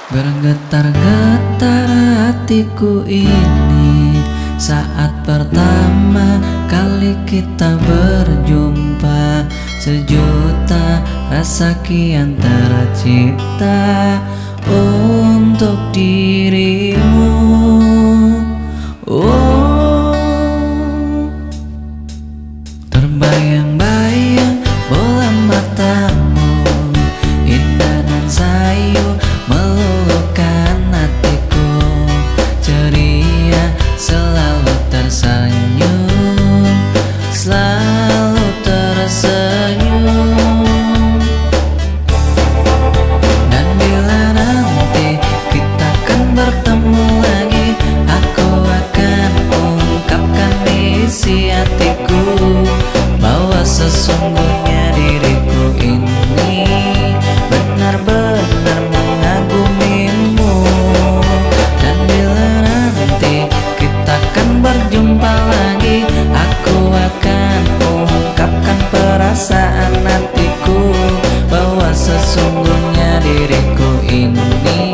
Bergetar-getar hatiku ini saat pertama kali kita berjumpa. Sejuta rasa kian tercipta untuk dirimu. Oh, terbayang-bayang bola matamu, indah dan sayu meluluhkan hatiku. Ceria selalu tersenyum, selalu tersenyum. Dan bila nanti kita akan bertemu lagi, aku akan ungkapkan isi hatiku, bahwa sesungguhnya diriku ini benar-benar mengagumimu. Dan bila nanti kita akan berjumpa lagi, aku akan ungkapkan perasaan hatiku, bahwa sesungguhnya diriku ini